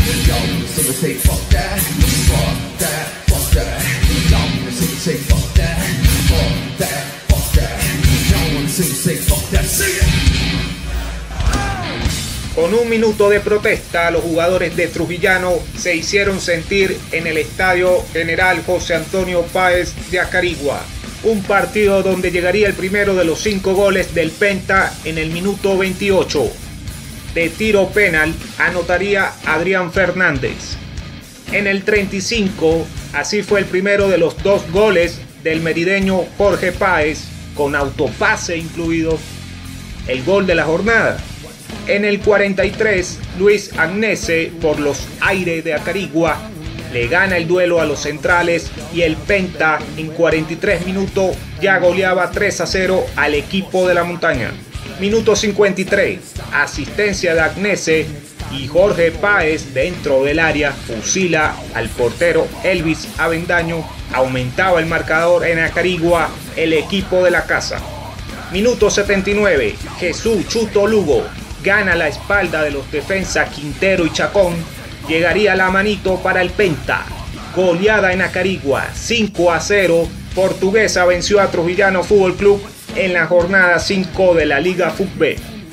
Con un minuto de protesta, los jugadores de Trujillano se hicieron sentir en el Estadio General José Antonio Páez de Acarigua. Un partido donde llegaría el primero de los 5 goles del Penta en el minuto 28. De tiro penal anotaría Adrián Fernández. En el 35, así fue el primero de los 2 goles del merideño Jorge Páez, con autopase incluido, el gol de la jornada. En el 43, Luis Agnese, por los aires de Acarigua, le gana el duelo a los centrales y el Penta en 43 minutos ya goleaba 3-0 al equipo de la montaña. Minuto 53, asistencia de Agnese y Jorge Páez dentro del área fusila al portero Elvis Avendaño. Aumentaba el marcador en Acarigua, el equipo de la casa. Minuto 79, Jesús Chuto Lugo gana la espalda de los defensas Quintero y Chacón. Llegaría la manito para el Penta. Goleada en Acarigua, 5-0. Portuguesa venció a Trujillano Fútbol Club en la jornada 5 de la Liga Fútbol.